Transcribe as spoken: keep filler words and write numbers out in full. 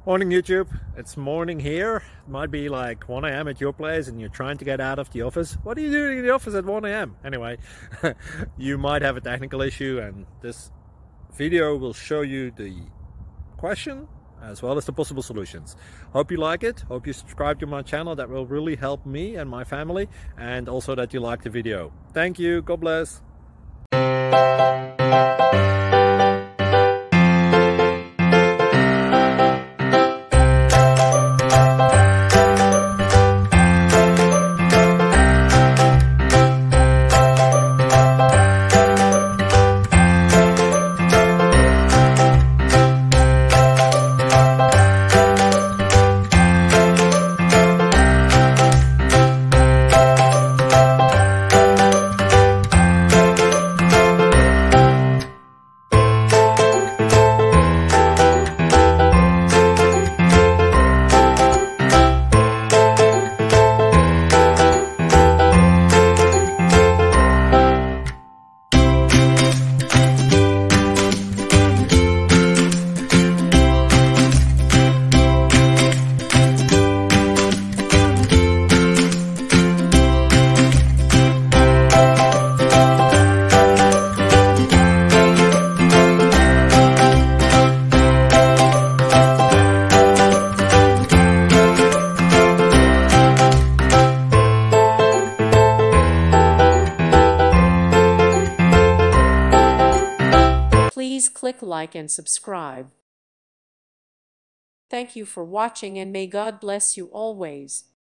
Morning YouTube, it's morning here. It might be like one A M at your place and you're trying to get out of the office. What are you doing in the office at one A M? Anyway, you might have a technical issue and this video will show you the question as well as the possible solutions. Hope you like it, hope you subscribe to my channel. That will really help me and my family, and also that you like the video. Thank you, God bless. Please click like and subscribe. Thank you for watching and may God bless you always.